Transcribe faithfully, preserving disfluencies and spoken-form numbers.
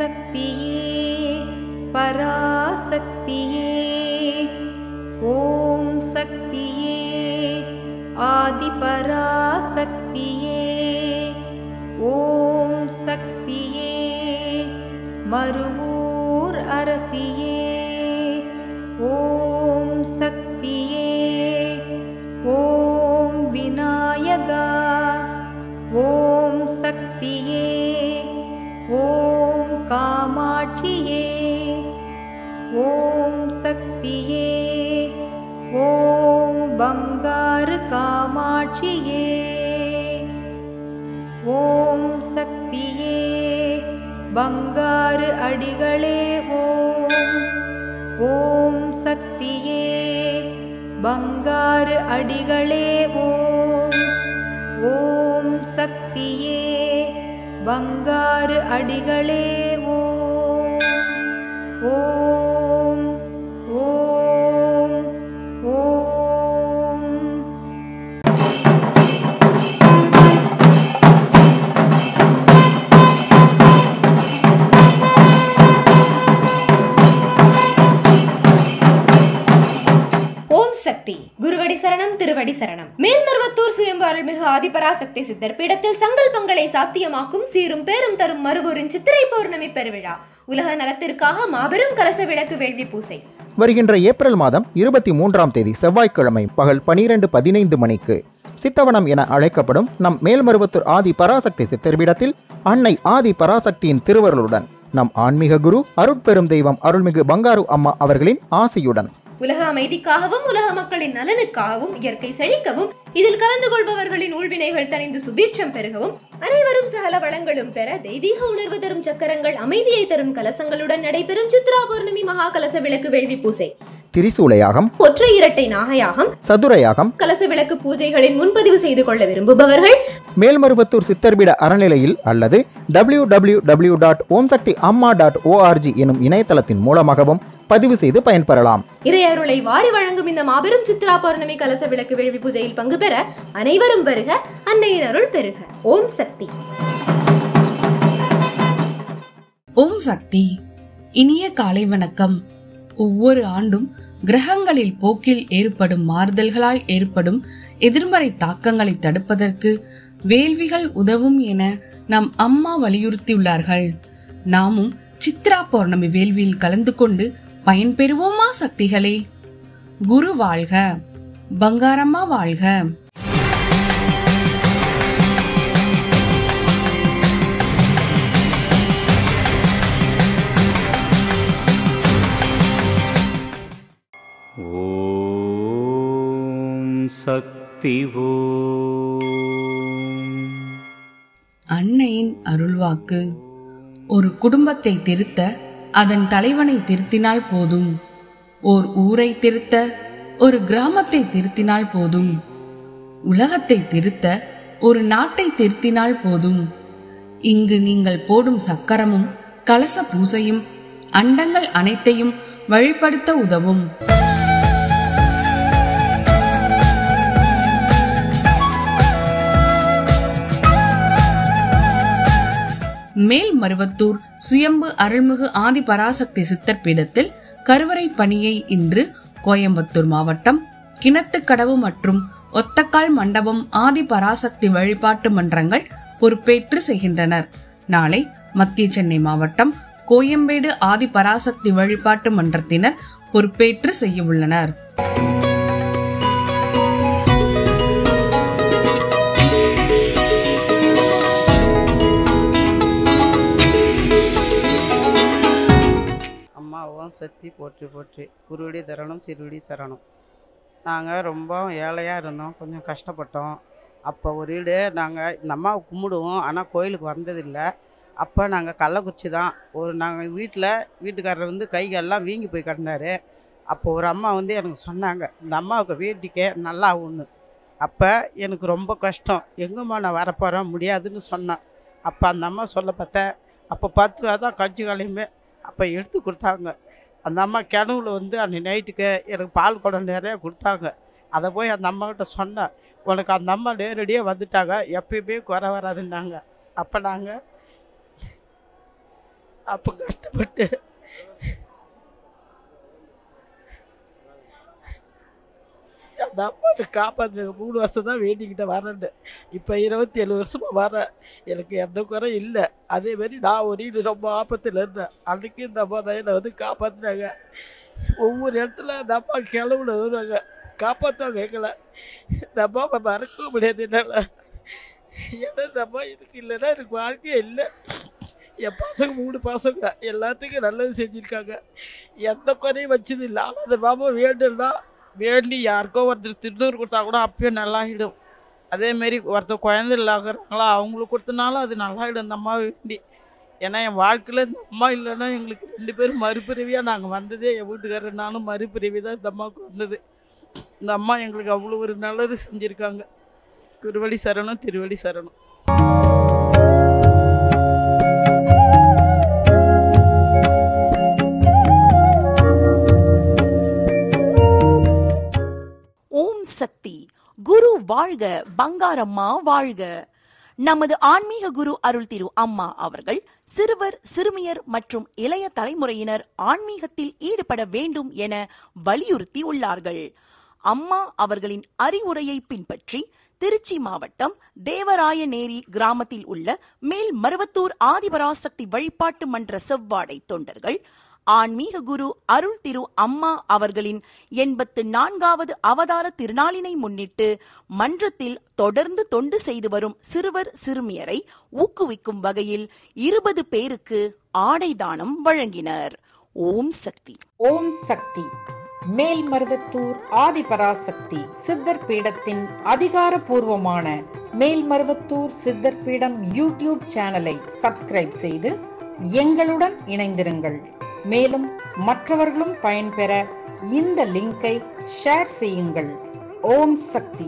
சக்தியே பராசக்தியே ஓம் சக்தியே ஆதிபராசக்தியே ஓம் சக்தியே மருவூர் அரசியே ஓம் சக்தியே ஓம் விநாயகா ஓம் சக்தியே ஓம் காமாட்சியே ஓம் சக்தியே ஓம் பங்காரு காமாட்சியே ஓம் சக்தியே பங்காரு அடிகளே ஓம் ஓம் சக்தியே பங்காரு அடிகளே ஓம் ஓம் சக்தியே பங்காரு அடிகளே ஓம் ஓம் ஓம் ஓம். ஓம் சக்தி குருவடி சரணம் திருவடி சரணம். மேல்மருவத்தூர் சுயம்பு அருள்மிகு ஆதிபராசக்தி சித்தர் பீடத்தில் சங்கல்பங்களை சாத்தியமாக்கும் சீரும் பேரும் தரும் மருவூரின் சித்திரை பௌர்ணமி பெருவிழா. உலக நலத்திற்காக மாபெரும் கலச விளக்கு வேள்வி பூசை வருகின்ற ஏப்ரல் மாதம் இருபத்தி மூன்றாம் தேதி செவ்வாய்க்கிழமை பகல் பனிரெண்டு பதினைந்து மணிக்கு சித்தவனம் என அழைக்கப்படும் நம் மேல்மருவத்தூர் ஆதி பராசக்தி சித்தர் பீடத்தில் அன்னை ஆதி பராசக்தியின் திருவருளுடன் நம் ஆன்மீக குரு அருட்பெரும் தெய்வம் அருள்மிகு பங்காரு அம்மா அவர்களின் ஆசியுடன் உலக அமைதிக்காகவும் உலக மக்களின் நலனுக்காகவும் இயற்கை செழிக்கவும் இதில் கலந்து கொள்பவர்களின் ஊழ்வினைகள் தணிந்து சுபீட்சம் பெருகவும் அனைவரும் சகல வளங்களும் பெற தெய்வீக உணர்வு தரும் சக்கரங்கள் அமைதியை தரும் கலசங்களுடன் நடைபெறும் சித்ரா பௌர்ணமி மகா கலச விளக்கு வேள்வி பூசை திரிசூலயாகம் ஒற்றை இரட்டை நாகயாகம் சதுரயாகம் கலச விளக்கு பூஜைகளில் முன்பதிவு செய்து கொள்ள விரும்புபவர்கள் மேல்மருவத்தூர் சித்தர்பீட அறநிலையில் அல்லது W W W dot Om Shakti Amma dot O R G எனும் இணையதளத்தின் மூலமாகவும் பதிவு செய்து பயன்பெறலாம். இறையருளை வாரி வழங்கும் இந்த மாபெரும் சித்ரா பௌர்ணமி கலச விளக்கு வேள்வி பூஜையில் பங்கு பெற அனைவரும் வருக, அன்னையின் அருள் பெருக. ஓம் சக்தி. ஓம் சக்தி. இனிய காலை வணக்கம். ஒவ்வொரு ஆண்டும் கிரகங்களில் போக்கில் ஏற்படும் மாறுதல்களால் ஏற்படும் எதிர்மறை தாக்கங்களை தடுப்பதற்கு வேள்விகள் உதவும் என நம் அம்மா வலியுறுத்தியுள்ளார்கள். நாமும் சித்ரா பௌர்ணமி வேள்வியில் கலந்து கொண்டு பயன்பெறுவோமா சக்திகளே? குரு வாழ்க, பங்காரம்மா வாழ்க. ஓம் சக்தி ஓம். அன்னையின் அருள்வாக்கு. ஒரு குடும்பத்தை திருத்த அதன் தலைவனை திருத்தினால் போதும். ஓர் ஊரை திருத்த ஒரு கிராமத்தை திருத்தினால் போதும். உலகத்தை திருத்த ஒரு நாட்டை திருத்தினால் போதும். இங்கு நீங்கள் போடும் சக்கரமும் கலச பூசையும் அண்டங்கள் அனைத்தையும் வழிபடுத்த உதவும். மேல்மருவத்தூர் சுயம்பு அருள்மிகு ஆதி பராசக்தி சித்தர் பீடத்தில் கருவறை பணியை இன்று கோயம்புத்தூர் மாவட்டம் கிணத்துக்கடவு மற்றும் ஒத்தக்கால் மண்டபம் ஆதி பராசக்தி வழிபாட்டு மன்றங்கள் பொறுப்பேற்று செய்கின்றனர். நாளை மத்திய சென்னை மாவட்டம் கோயம்பேடு ஆதி பராசக்தி வழிபாட்டு மன்றத்தினர் பொறுப்பேற்று செய்ய உள்ளனர். ஓம் சக்தி போற்றி போற்றி. குருவடி தரணம் திருவடி சரணம். நாங்கள் ரொம்ப ஏழையாக இருந்தோம், கொஞ்சம் கஷ்டப்பட்டோம். அப்போ ஒரு வீடு நாங்கள் இந்த அம்மாவை கும்பிடுவோம், ஆனால் கோயிலுக்கு வந்ததில்லை. அப்போ நாங்கள் கள்ளக்குறிச்சி தான். ஒரு நாங்கள் வீட்டில் வீட்டுக்காரர் வந்து கைகள்லாம் வீங்கி போய் கிடந்தார். அப்போ ஒரு அம்மா வந்து எனக்கு சொன்னாங்க, இந்த அம்மாவுக்கு வேட்டிக்கே நல்லா ஆகுன்னு. அப்போ எனக்கு ரொம்ப கஷ்டம், எங்கேம்மா நான் வரப்போகிறேன் முடியாதுன்னு சொன்னேன். அப்போ அந்த அம்மா சொல்ல பார்த்தேன். அப்போ பத்து ரூபா தான் கஞ்சி காலையுமே அப்போ எடுத்து கொடுத்தாங்க. அந்த அம்மா கிணவுல வந்து அன்றைக்கி நைட்டுக்கு எனக்கு பால் குடம் நிறையா கொடுத்தாங்க. அதை போய் அந்த அம்மாக்கிட்ட சொன்னேன். உனக்கு அந்த அம்மா நேரடியாக வந்துட்டாங்க, எப்பயுமே குறை வராதுன்னாங்க. அப்போ நாங்கள் அப்போ கஷ்டப்பட்டு அந்த அம்மாட்ட காப்பாற்றுங்க. மூணு வருஷம் தான் வேண்டிக்கிட்ட வரேன்னு. இப்போ இருபத்தி ஏழு வருஷமாக வரேன். எனக்கு எந்த குறை இல்லை. அதேமாரி நான் ஒரு வீடு ரொம்ப ஆபத்தில் இருந்தேன். அன்றைக்கி இந்த அம்மா தான் என்னை வந்து காப்பாற்றுறாங்க. ஒவ்வொரு இடத்துல அந்த அம்மா கிளவுல வருவாங்க, காப்பாற்றுவாங்க எங்களை. இந்த அம்மாவை மறக்க முடியாது என்னால். ஏன்னா இந்த அம்மா எனக்கு இல்லைன்னா எனக்கு வாழ்க்கையே இல்லை. என் பசங்க மூணு பசங்க எல்லாத்துக்கும் நல்லது செஞ்சுருக்காங்க. எந்த குறையும் வச்சது இல்லை. ஆனால் அந்த பாபா வேண்டும்னா வேண்டி யாருக்கோ ஒருத்தர் திருநூறு கொடுத்தா கூட அப்பயே நல்லாகிடும். அதேமாரி ஒருத்தர் குழந்தை இல்லாகிறாங்களா அவங்களுக்கு கொடுத்தனாலும் அது நல்லாகிடும் இந்த அம்மா வேண்டி. ஏன்னா என் வாழ்க்கையில் இந்த அம்மா இல்லைன்னா எங்களுக்கு ரெண்டு பேரும் மறுபிறவியாக நாங்கள் வந்ததே. என் வீட்டுக்காரர் நானும் மறுபிறவி தான் இந்த அம்மாவுக்கு வந்தது. இந்த அம்மா எங்களுக்கு அவ்வளோ ஒரு நல்லது செஞ்சுருக்காங்க. குருவழி சரணம், திருவழி சரணம். ஓம் சக்தி. குரு வாழ்க, பங்காரம்மா வாழ்க. நமது ஆன்மீக குரு அருள் திரு அம்மா அவர்கள் சிறுவர், சிறுமியர் மற்றும் இளைய தலைமுறையினர் ஆன்மீகத்தில் ஈடுபட வேண்டும் என வலியுறுத்தி உள்ளார்கள். அம்மா அவர்களின் அறிவுரையை பின்பற்றி திருச்சி மாவட்டம் தேவராயநேரி கிராமத்தில் உள்ள மேல் மருவத்தூர் ஆதிபராசக்தி வழிபாட்டு மன்ற செவ்வாடை தொண்டர்கள் ஆன்மீக குரு அருள் திரு அம்மா அவர்களின் எண்பத்து நான்காவது அவதார திருநாளினை முன்னிட்டு மன்றத்தில் தொடர்ந்து தொண்டு செய்து வரும் சிறுவர், சிறுமியரை ஊக்குவிக்கும் வகையில் இருபது பேருக்கு ஆடை தானம் வழங்கினர். ஓம் சக்தி. ஓம் சக்தி. மேல்மருவத்தூர் ஆதிபராசக்தி சித்தர் பீடத்தின் அதிகாரப்பூர்வமான மேல்மருவத்தூர் சித்தர் பீடம் யூடியூப் சேனலை சப்ஸ்கிரைப் செய்து எங்களுடன் இணைந்திருங்கள். மேலும் மற்றவர்களும் பயன்பெற இந்த லிங்கை ஷேர் செய்யுங்கள். ஓம் சக்தி.